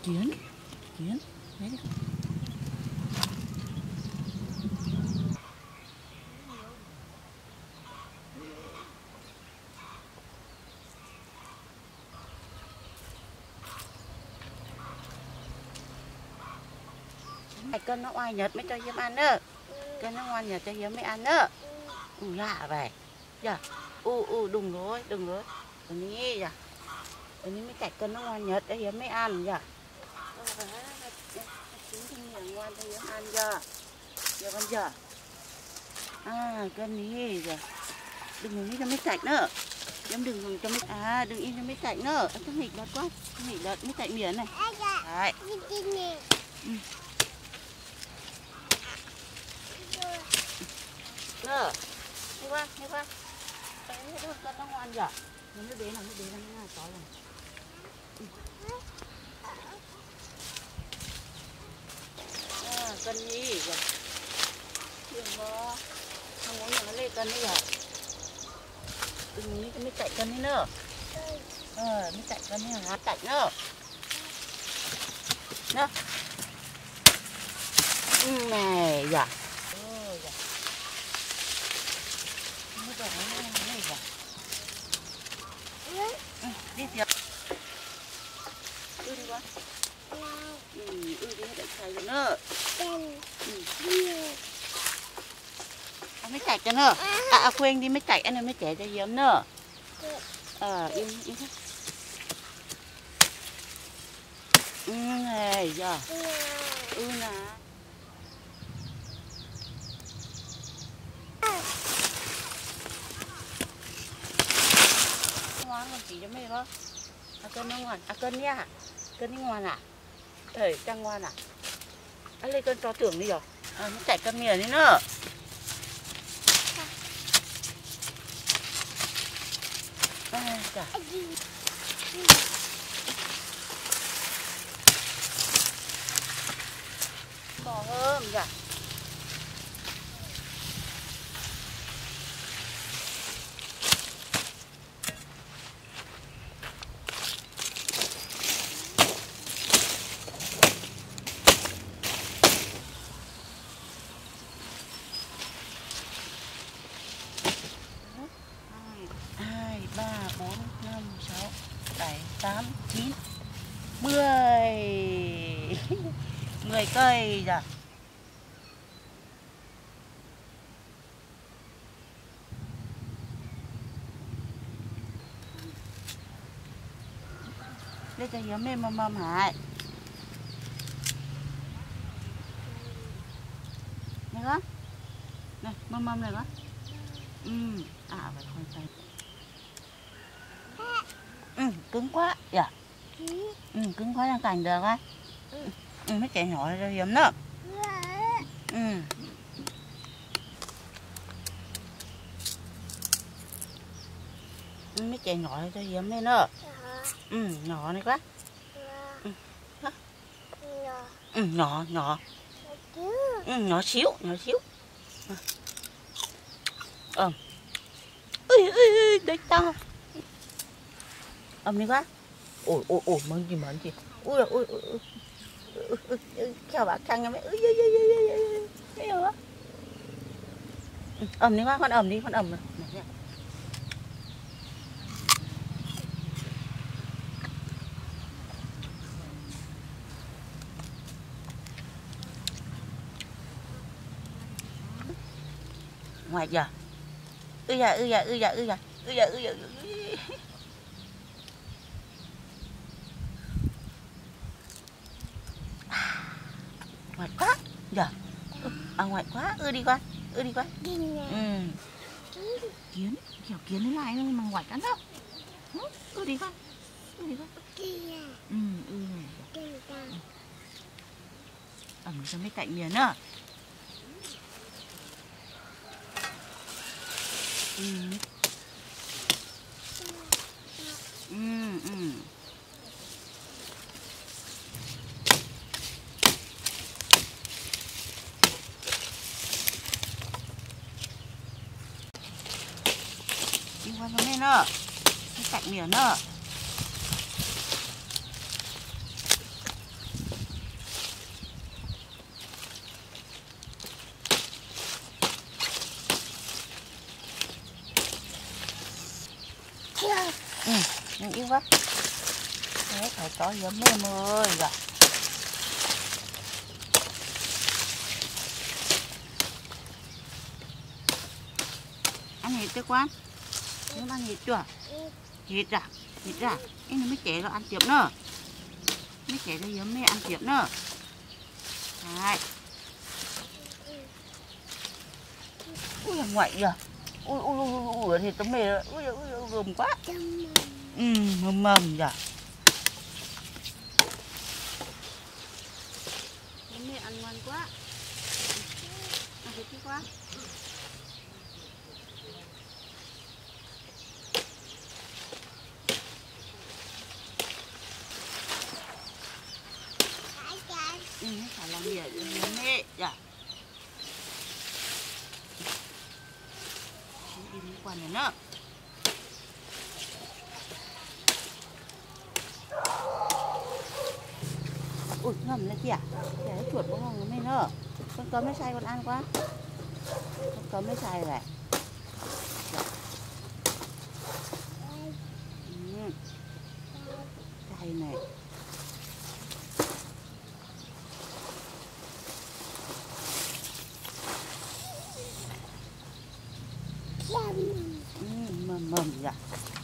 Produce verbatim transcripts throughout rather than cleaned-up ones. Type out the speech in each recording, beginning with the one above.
Kiến, kiến, đấy đi. Cân nó oai nhật mới cho Hiếm ăn nữa. Cân nó ngoan nhật cho Hiếm mới ăn nữa. Ừ, lạ vậy. Dạ. U u đừng rồi, đừng rồi. Ở ní dạ. Ở ní mới chạy cân nó ngoan nhật cho Hiếm mới ăn dạ. Chính thì ngoan cho Hiếm ăn dạ. Dạ con dạ. À cân ní dạ. Đừng ní cho mới chạy nữa. Hiếm đừng cho mới à đừng in cho mới chạy nữa. Thằng nghịch đợt quá. Thằng nghịch đợt mới chạy miền này. Đấy. Ừ. Nè, đi qua, đi qua. Cái này con nó ngoan vậy. Nó mới bé nào, mới bé nào, nó to rồi. À, cân gì vậy? Đừng có, không muốn nó lên cân đi à? Đừng nghĩ cái mới chạy cân đi nữa. Ờ, mới chạy cân đi hả? Chạy nữa. Nè. Ừ, này, dạ. Đi tiếp. Ừ đi con. Ừ, ừ đi hết chạy rồi nữa. Ừ. À, mới chạy cho nữa. À, à quên đi mới chạy anh em mới chạy cho Hiếm nữa. Ờ, im im thôi. Ừ này giờ. Ừ nè. Ngoan còn chỉ cho mày không? À cân nó ngoan, à cân nha. Cân đi ngoan à? Thầy trang ngoan à? À lấy cân cho tưởng đi rồi. À nó chạy cân miền đi nữa. À chà. Bò hơn dạ. hai, ba, bốn, năm, sáu, bảy, tám, chín, mười. mười cây rồi. Đây cho Hiếm lên mầm mầm hả? Này con. Này, mầm mầm này con. Ừ, à phải không phải. Ừ, cứng quá. Dạ. Ừ, cứng quá đang cành được á. Ừ, mới chạy nhỏ cho Hiếm nữa. Ừ. Ừ, mới chạy nhỏ cho Hiếm lên nữa. Ừ, nhỏ này quá. Ừ, ừ nhỏ, nhỏ. Ừ, nhỏ xíu, nhỏ xíu. Ờm. Ui, ui, ui, đấy to. Ẩm đi quá. Ôi, ôi, ôi, mừng gì mừng gì. Ui, ui, ui, ui. Chào bác Trăng em ấy. Ui, ui, ui, ui, ui. Thấy không á? Ẩm đi quá, con ẩm đi, con ẩm. Ngoài giờ. Ui da, ui da, ui da, ui da. Ui da, ui da. Ngoài quá. Giờ. À ngoài quá, ư đi con. Ư đi con. Ừ. Kiến, kiểu kiến nó lại nó mà ngoài cắn đâu. Ư đi con. Ư đi con. Ừ, ư này. Ẩm cho mấy cạnh miền nữa. Ừ. Ừ, ừ. Đi qua cho mấy nữa. Mấy cạnh miền nữa. đi quá. Thế phải có giấm em ơi rồi. Ăn hết chưa quan? Em ăn hết chưa? Hết à? Hết à? Em mới chế rồi ăn tiếp nữa. Mới chế rồi giấm mẹ ăn tiếp nữa. Đấy. Ui là ngoại giờ. Ui ui ui ui thì tấm mề ui ui ui gồm quá. Ừ mầm mầm giờ. Mẹ ăn ngon quá. Ăn thịt quá. Ừ, phải làm gì vậy mẹ dạ. Đi đi qua này nữa. Ui ngầm lên kìa. Để nó chuột bông hồng nó mới nữa. Con cấm nó say con ăn quá. Con cấm nó say này. Ừ. Say này. Ừ, mầm mầm dạ.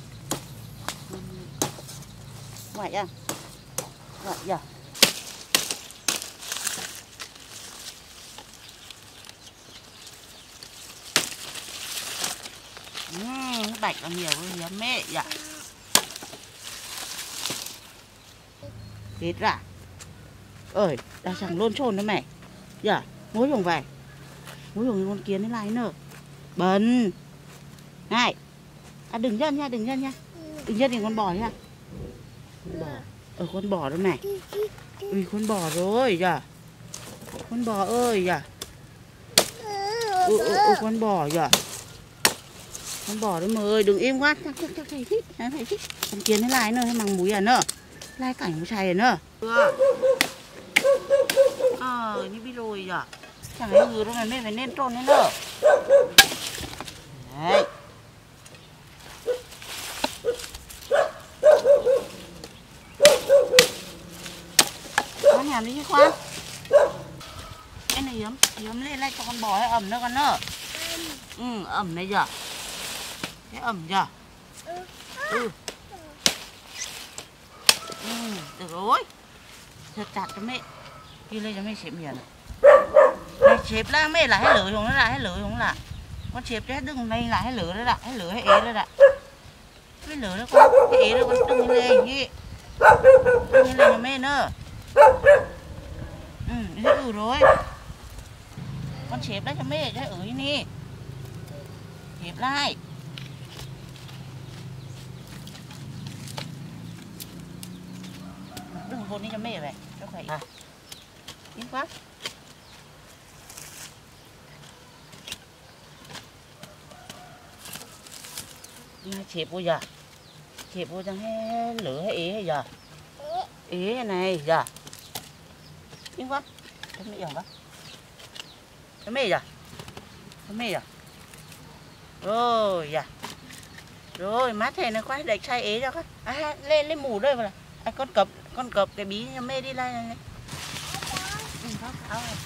Ngoại à. Ngoại dạ. Ừ, bạch là nhiều với mẹ dạ. Hết ra. Ơi, đã chẳng lôn trồn đó mày. Dạ, mối dùng vậy. Mối dùng con kiến nó lại nữa. Bẩn. Này. À đừng nhân nha, đừng nhân nha. Đừng nhân thì con bò nha. Con bò. Ờ con bò đó này. Ui con bò rồi dạ. Con bò ơi dạ. Ừ, ừ, ừ con bò dạ. Con bò đấy mà ơi, đừng im quá. Chắc chắc chắc thầy thích, thầy thích. Con kiến nó lại nữa, mằng múi à nữa. Lai cảnh của chày à nữa. Ờ, như bị rồi dạ. Chẳng ai ngừ đâu này, mẹ phải nên trôn đấy nữa. Đấy. Con nhảm đi chứ khoan. Cái này yếm, yếm lên lại cho con bò hay ẩm nữa con nữa. Ừ, ẩm này giờ. Cái ẩm giờ. Ừ. Ừ, được rồi. Thật chặt cho mẹ. Đi lên cho mẹ xếp miền. Này xếp là mẹ là hay lửa không nó lại hay lửa không là. Con xếp chứ đừng lên là hay lửa đó đã, hay lửa hay ế đó đã. Cái lửa đó con, cái ế đó con đừng lên như. Đừng lên cho mẹ nữa. Ừ, ừ rồi. Con xếp đấy cho mẹ cho ới nè. Xếp lại. Đừng hôn đi cho mẹ vậy, cho khỏe. À. Yên quá. Xếp vô giờ. Xếp vô chẳng hay lửa hay ế hay giờ. Ế này giờ. Yên quá. Cho mẹ dòng đó. Cho mẹ giờ. Cho mẹ giờ. Rồi dạ. Rồi mát thế nó quá để chai ế cho con. À lên lên mủ đây mà. À, con cập con cập cái bí cho mẹ đi lại này. Ừ, áo này.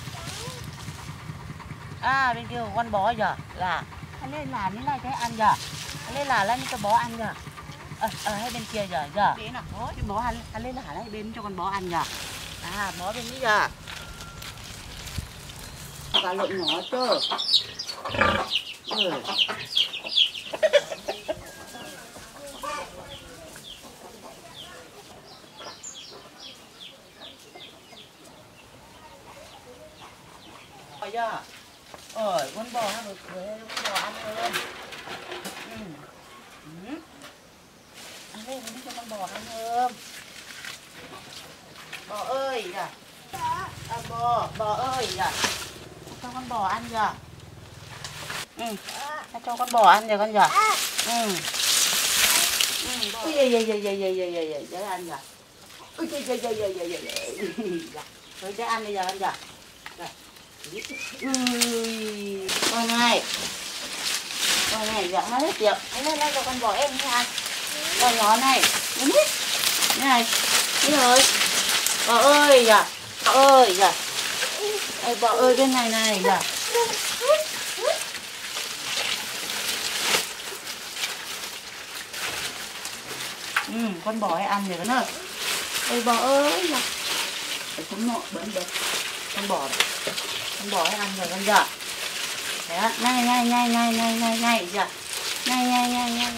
À bên kia con bò giờ là anh lên là như này cái ăn giờ. Anh lên là lên cho bò ăn giờ. Ờ ở hai bên kia giờ giờ. Thế nào? Đó, cái bò ăn anh lên là hai bên cho con bò ăn giờ. À bò bênนี้giờ. Cả lộn nhỏ chứ. Ừ. Giờ. Ờ, con bò ăn được rồi, con bò ăn hơn. Ừ. Ừ. Ăn lên đi cho con bò ăn hơn. Bò ơi dạ. À, bò, bò ơi dạ. Cho con bò ăn giờ. Ừ. Cho con bò ăn giờ con giờ. Ừ. Ừ. Ui dây dây dây dây dây dây dây dây dây ăn giờ. Ui dây dây dây dây dây dây. Dạ. Thôi để ăn bây giờ ăn giờ. Rồi. Ui. Con này. Con này dạ nó hết tiệm. Anh lên đây cho con bò em nha. Bò nhỏ này, đúng hết. Đây này, đây rồi. Bò ơi dạ, bò ơi dạ. Đây, bò ơi bên này này dạ. Ừ, con bò hay ăn được nữa. Đây bò ơi dạ. Để xuống nọ bẩn bẩn. Con bò này. Con bò hay ăn rồi con dạ. Đấy, ngay ngay ngay ngay ngay ngay ngay dạ. Ngay ngay ngay ngay.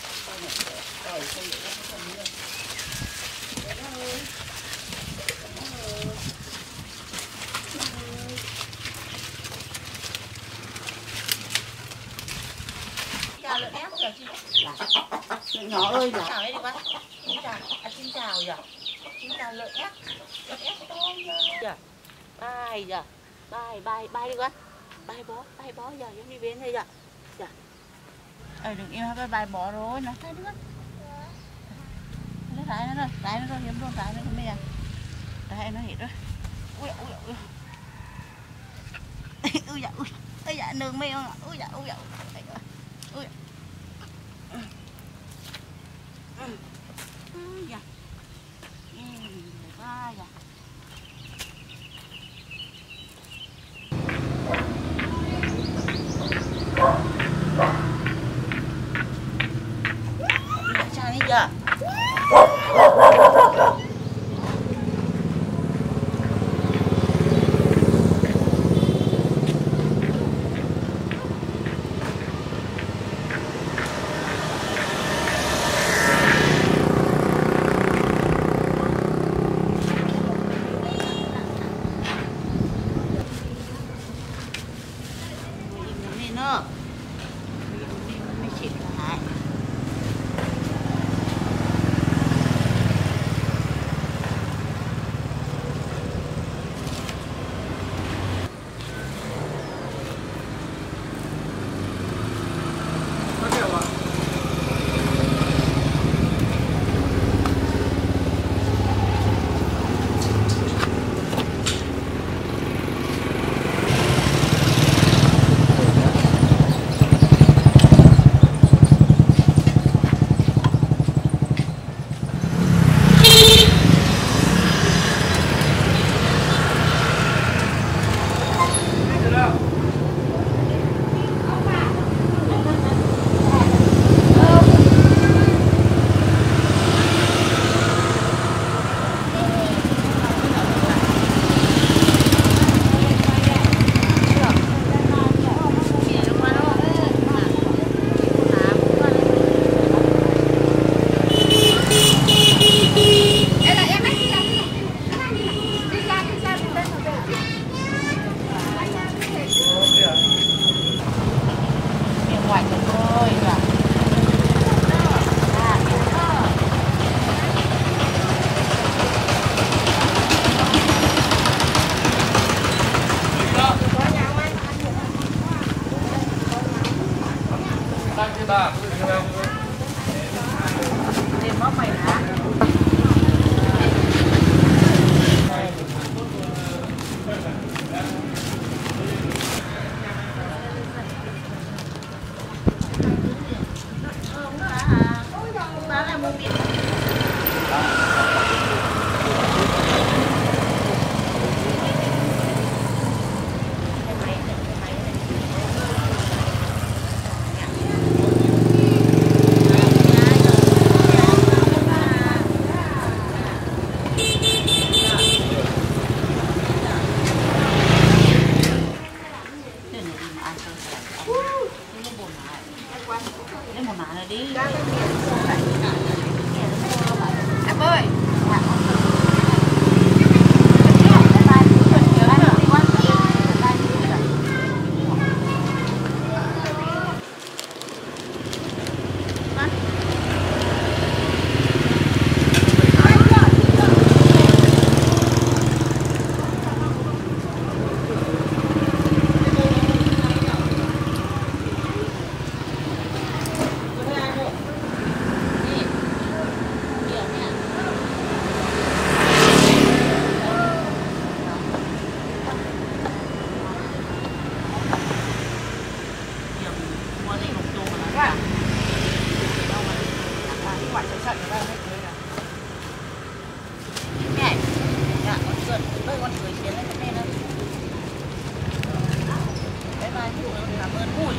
Chào lợn ép kìa chị. Lợn nhỏ ơi dạ. Chào đấy đi bác. Xin chào. À xin chào dạ. Xin chào lợn ép. Lợn ép to dạ. Bye dạ. Bye bye bye đi con. Bye bó, bye bó giờ em đi bên đây dạ. Dạ. Ờ đừng im cái bài bỏ rồi nó thấy đứa. Nó trái nó rồi, trái nó rồi, em luôn trái nó rồi bây giờ. Trái nó hết rồi. Ui ui ui. Ui dạ ui. Ui dạ nương mê không ạ? Ui dạ ui dạ. Ui. Ui dạ. Ừ, ba dạ. Sao đi giờ?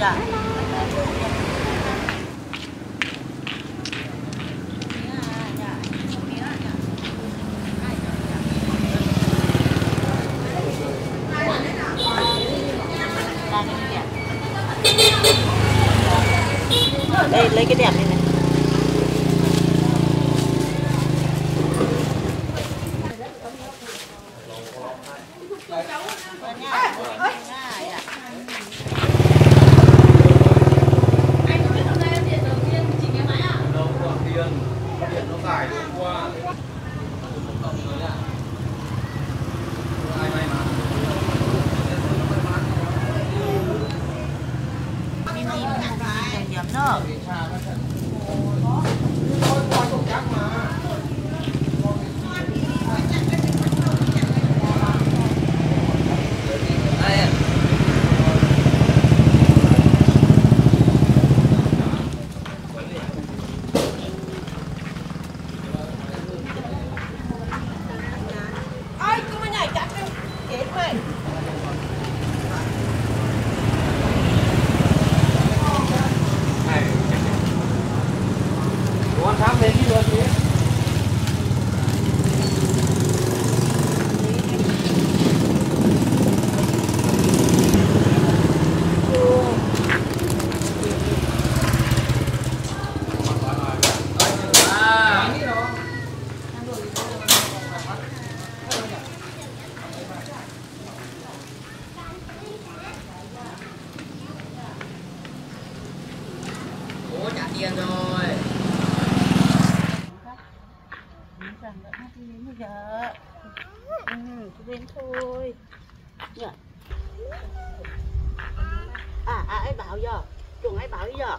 dạ. Đây lấy cái đẹp này này. Nó ơi cứ mà nhảy chắc đi chết mày. Con thám đến đi luôn chứ. Ủa trả tiền rồi. Rằng đã hát đến bây giờ. Ừ, cứ đến thôi. Nhờ. À, à, ấy bảo giờ. Chuồng ấy bảo giờ.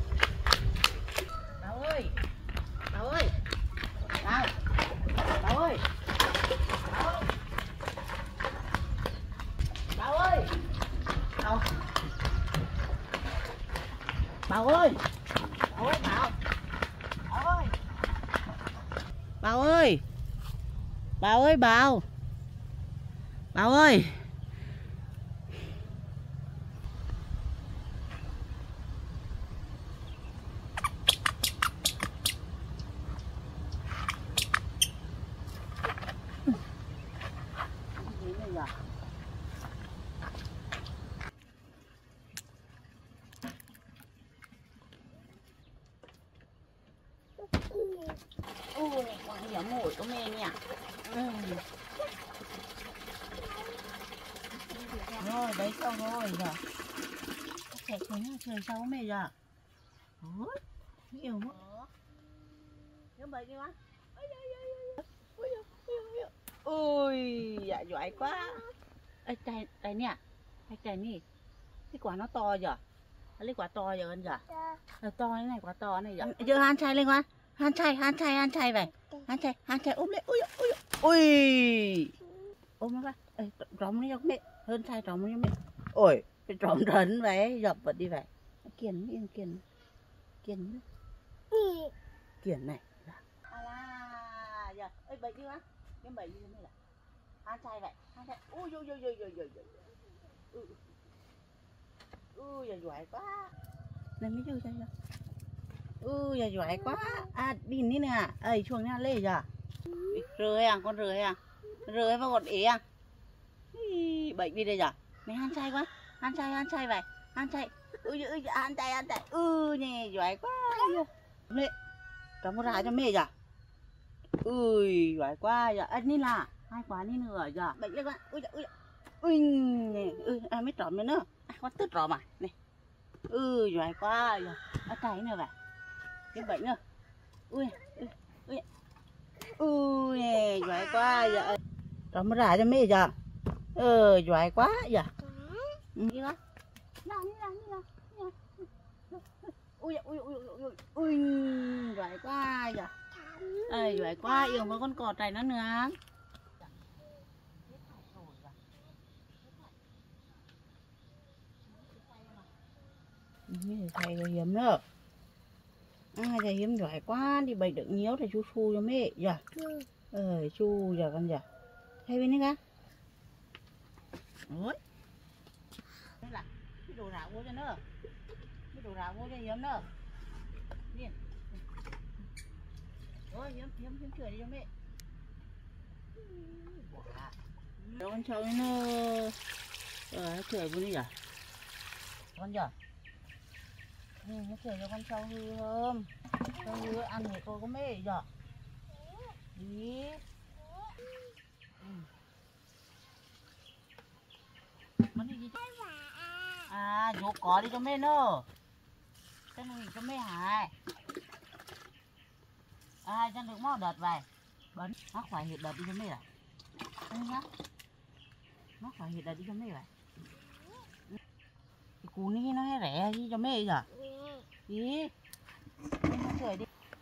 Bảo ơi. Bảo ơi. Bảo. Bảo ơi. Bảo. Bảo ơi. Bảo. Bảo ơi. Bảo ơi, Bảo. Bảo ơi. Bảo ơi. Bảo ơi, Bảo. Bảo ơi. Ôi, quá hiểu mồi của mẹ nhỉ. Ừ. Rồi, đấy xong rồi giờ. Chạy xuống trời sau mẹ giờ. Ôi, nhiều quá. Nhớ bậy đi quá. Ôi, dạ giỏi quá. Ê, đây, đây nè. Đây, đây nè. Cái quả nó to giờ. Lấy quả to giờ anh giờ. Ờ, to cái này, quả to này giờ. Giờ han chay lên quá. Han chay, han chay, han chay vậy. Han chay, han chay ôm lên. Ui, ui, ui. Ôm nó ra. Ê, trống nó giống mẹ. Hơn chay trống nó giống mẹ. Ôi, cái trống rấn vậy, dập vật đi vậy. Kiền, kiền, kiền. Kiền. Kiền này. À là, giờ, ê, bậy đi quá. Cái bậy đi này là. Han chay vậy, han chay. Ui, ui, ui, ui, ui, ui, ui. Ui, giỏi quá. Này mới chơi chơi. Ui, giỏi quá. À, pin đi nè. Ơi, chuồng nha lê giờ. Rơi à, con rơi à. Rơi vào con ế à. Bệnh đi đây giờ. Mày han chay quá. Han chay, han chay vậy. Han chay. Ui, ui, han chay, han chay. Ừ, nè, giỏi quá. Mẹ, cho một rải cho mẹ giờ. Ui, giỏi quá giờ. Ấn đi là. Hai quả đi nữa giờ. Bệnh đi quá. Ui, ui, ui, nè. Ui, à, mới trộm nữa nữa. À, con tức trộm à. Này. Ừ, giỏi quá giờ. À, cái nữa vậy. Cái bệnh nữa. Ui, ui, ui. Ui, nè, giỏi quá giờ. Cho một rải cho mẹ giờ. Ờ, giỏi quá giờ. Đi con. Nào, đi nào, đi nào. Ui, ui, ui, ui, ui, giỏi quá giờ. Ờ, giỏi quá, yêu với con cọt này nó nữa. Thầy hiếm nữa. À, thầy hiếm giỏi quá, đi bày đựng nhiều thì chú su cho mẹ giờ. Ờ, su giờ con giờ. Thầy bên đây cả. Ôi. Đây là đồ ráo vô cho nó cái đồ ráo vô cho hiếm nữa nhìn ôi hiếm hiếm hiếm chửi đi cho mẹ đâu con cháu nó ờ chửi vui đi à con giờ ừ, nó chửi cho con cháu hư không cháu hư ăn thì tôi có mẹ giờ đi ừ. Món gì à vô có đi cho mẹ nữa cái này cho mẹ hại ai cho được máu đợt vậy bấn nó phải hiện đợt đi cho mẹ à anh nhá nó phải hiện đợt đi cho mẹ vậy cái cú này nó hay rẻ đi cho mẹ giờ đi nó cười đi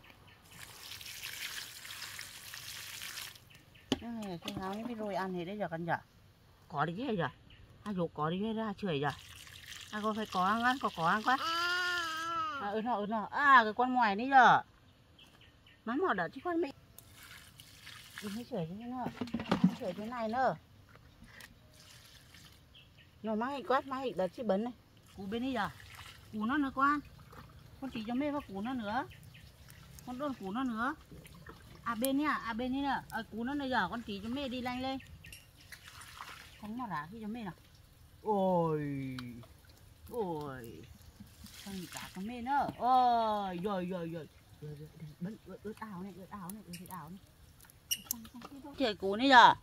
này cái áo cái rồi ăn thì đấy giờ cần giờ có đi cái giờ à dục có đi cái ra chửi giờ à con phải có ăn ăn có có ăn quá à ừ nó ừ nó à cái con ngoài đi giờ mắm mỏ đợt chứ con mẹ đi mới chửi thế nữa chửi thế này nữa nó mang hình quát mang hình đợt chứ bấn này cú bên đi giờ cú nó nữa quan con chỉ cho mẹ vào cú nó nữa con đôn cú nó nữa à bên nhá à bên nhá à, cú nó này giờ con chỉ cho mẹ đi lanh lên không mà rả khi cho mẹ nào ôi ôi con cả con mẹ nữa ôi rồi rồi rồi bấn ướt ướt áo này ướt áo này ướt áo này trời cú này giờ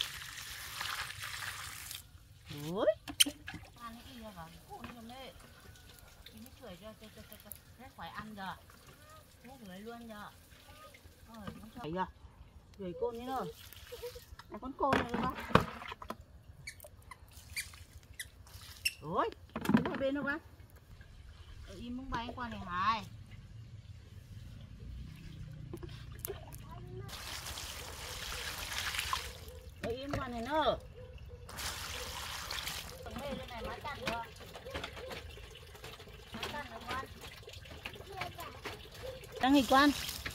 ôi ăn cái gì vậy cú này cho mẹ thì nó chửi cho cho cho cho rất phải ăn giờ thế rửa luôn giờ ôi con chửi giờ rửa con như rồi này con côn này không ôi đứng ở bên đâu bác ở im bông bay qua này hài ở im qua này nữa mê lên này má chăn được má chăn được quan đang nghịch quan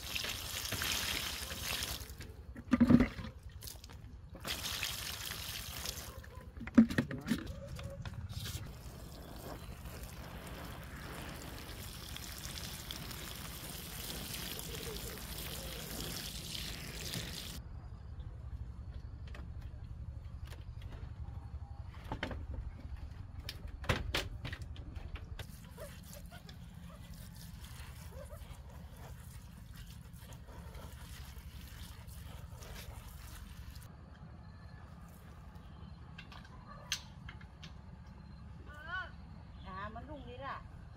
đi ra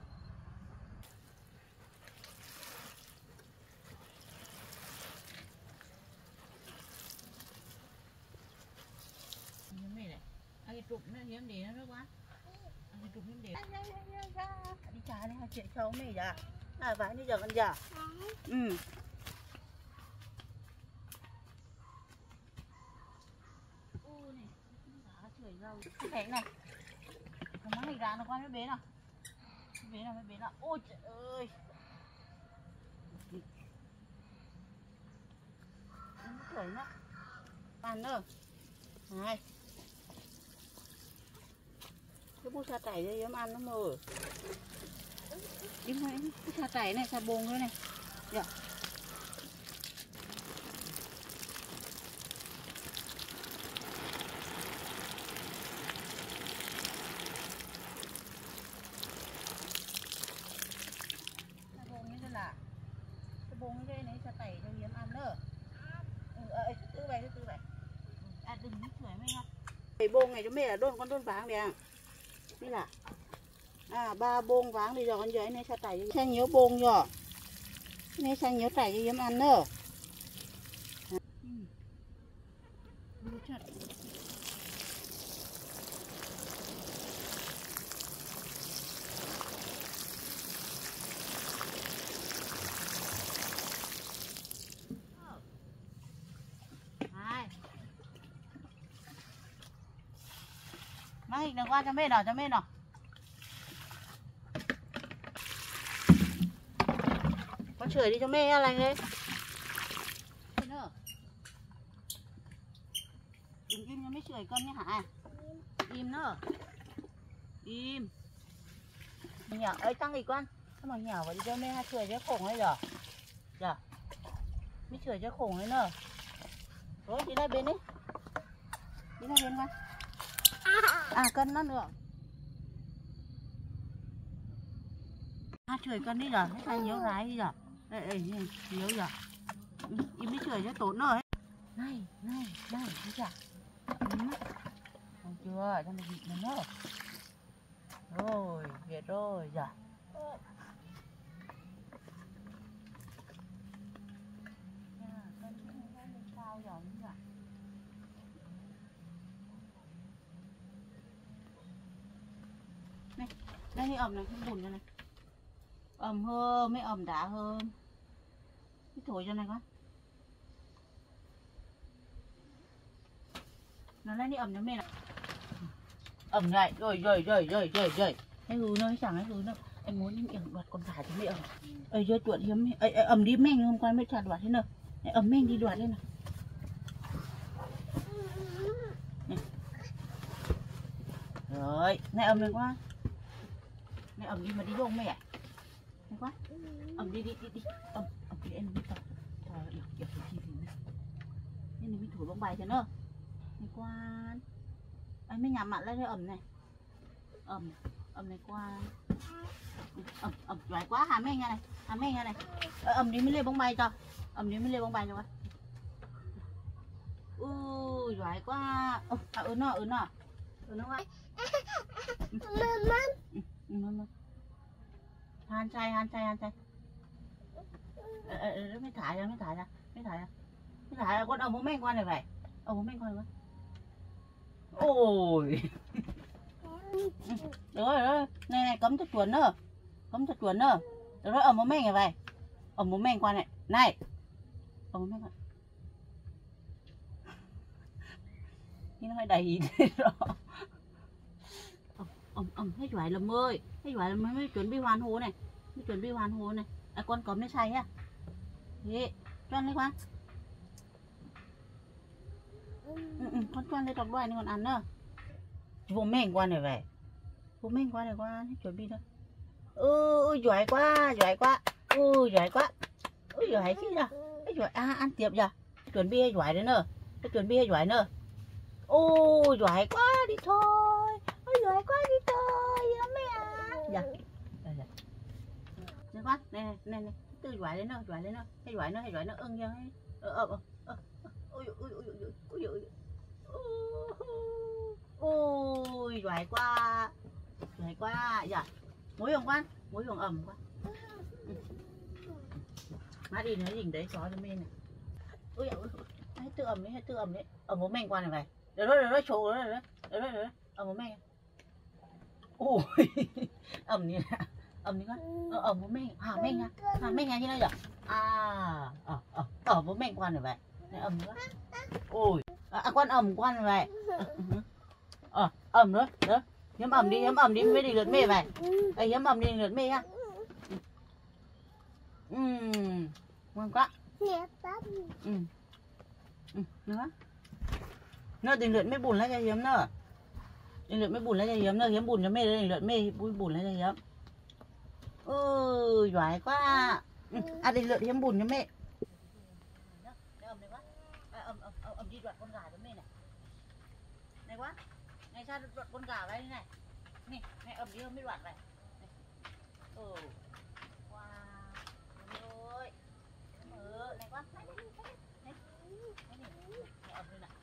mày này ăn cái trục nó hiếm để nó quá ăn cái trục hiếm để đi trà đi hai chuyện cháu mày giờ à vãi bây giờ con giờ ừ ô này chửi rau cái này nó mắng này ra nó qua mấy bé nào mấy bé nào mấy bé nào ôi trời ơi nó chửi nó ăn nữa này cái bút sa tẩy đây em ăn nó mờ đi ngay cái sa tẩy này sa bông thôi này dạ cái bông cái này sa tẩy cho hiếm ăn nữa ừ ờ thứ tư này thứ tư này à đừng nước chửi mấy không cái bông này cho mẹ là đôn con đôn vàng nè đây là à ba bông vàng đi rồi con dưới này sa tẩy sang nhớ bông rồi này sang nhớ tẩy cho hiếm ăn nữa mang hình đừng qua cho mẹ nào cho mẹ nào con chửi đi cho mẹ lành đấy đừng im cho mẹ chửi con nhé hả im nữa im Nhỏ ấy tăng gì con, sao mà nhỏ vậy cho mẹ chửi cho khủng ấy giờ, giờ, mới chửi cho khủng ấy nữa. Rồi đi đây bên đi, đi đây bên con. À cân nó nữa. À chửi con đi giờ, hay nhớ gái đi giờ, đây đây nhớ giờ, im mới chửi cho tốn rồi. Này này này thấy chưa? Không chưa, cho mày bị nó nữa. Rồi, về rồi, dạ. Này, đây cái ẩm này, cái bùn cho này. Ẩm hơn, mới ẩm đá hơn. Cái thổi cho này con. Nó lên đi ẩm cho mẹ này. Ẩm này, rồi rồi rồi rồi rồi rồi. Cái hứ nó chẳng cái hứ nó. Em muốn đi ẩm đoạt con gà cho mẹ ẩm. Ơi chơi tuột hiếm. Ơi ẩm đi men hôm qua mới chặt đoạt thế nào. Ẩm men đi đoạt thế nào. Rồi, này ẩm này quá. Này ẩm đi mà đi vô mẹ. Này quá. Ẩm đi đi đi đi. Ẩm ẩm đi em đi tập. Trời ơi, kiểu kiểu chi gì nữa. Nên mình thổi bóng bài cho nó. Này qua. Anh mới nhắm mặt lên cái ẩm này. Ẩm ẩm này qua. Ẩm ẩm giỏi quá hàm men nha này. Hàm men nha này. Ờ, ẩm đi mới lên bóng bay cho. Ẩm đi mới lên bóng bay cho con. Ui giỏi quá. Ơ à, ừ nó ừ nó. Ừ nó quá. Han chay han chay han chay. Ờ ờ mới thải ra mới thải ra mới thải ra mới thải ra con ẩm bố men qua này vậy. Ẩm bố men qua này vậy. Ôi. Được rồi, rồi, này này cấm cho chuồn nữa, cấm cho chuồn nữa. Được rồi, ẩm bố men này vậy, ẩm bố men qua này, này, ẩm bố men qua. Thì nó phải đầy rồi. Ẩm ẩm ẩm thấy giỏi lắm ơi, thấy giỏi lắm mới chuẩn bị hoàn hồ này, mới chuẩn bị hoàn hồ này. À, con cấm nó xay nhá, thế, cho ăn đi con. Ừ, ừ, con cho ăn đây đọc đoài này còn ăn nữa. Bố men qua này vậy. Bố men qua này qua chuẩn bị thôi. Ui giỏi quá, giỏi quá. Ui giỏi quá. Ui giỏi chứ nhờ. Giỏi à ăn tiếp giờ. Chuẩn bị giỏi đấy nữa. Chuẩn bị giỏi nữa. Ui giỏi quá đi thôi. Ui giỏi quá đi thôi. Dạ mẹ à. Dạ. Dạ dạ. Này con, này này này này. Từ giỏi đến nữa, giỏi đến nữa. Hay giỏi nữa, hay giỏi nữa ưng cho ấy. Ờ ờ ờ. Ui ui ui ui ui ui. Ui giỏi quá, giỏi quá, dạ. Muối hồng quan, muối hồng ẩm quá. Ừ. Má đi nói gì đấy chó cho mình này. Ui ui, hãy tự ẩm đấy, hãy tự ẩm đấy. Ẩm bố men qua này này. Được rồi, được rồi, chỗ rồi, được rồi, được rồi, ẩm bố men. Ui, ẩm đi, ẩm đi con. Ờ, ẩm bố men, hà men nha, hà men nha như này giờ. À, ờ, ờ, ẩm bố men qua này vậy. Này ẩm nữa. Ui, à quan ẩm quan này vậy. Ờ, ẩm nữa, nữa. Hiếm ẩm đi, hiếm ẩm đi mới đi lượt mê vậy. Đây hiếm ẩm đi lượt mê nhá. Ừm, ngon quá. Ừm, ừm, nữa. Nữa tình lượt mê bùn lấy cho hiếm nữa. Tình lượt mê bùn lấy cho hiếm nữa, hiếm bùn cho mê tình lượt mê bùi bùn lấy cho hiếm. Ừ, giỏi quá. Ừ, à tình lượt hiếm bùn cho mê. Ẩm này quá. Ẩm ẩm ẩm đi đoạt con gà cho mê này. Này quá. Này sao đoạt con gà đây này. Này, này ẩm đi không biết đoạt này. Ừ. Wow. Ôi. Ừ, này quá. Này, này, này. Này, này, này ẩm đây này.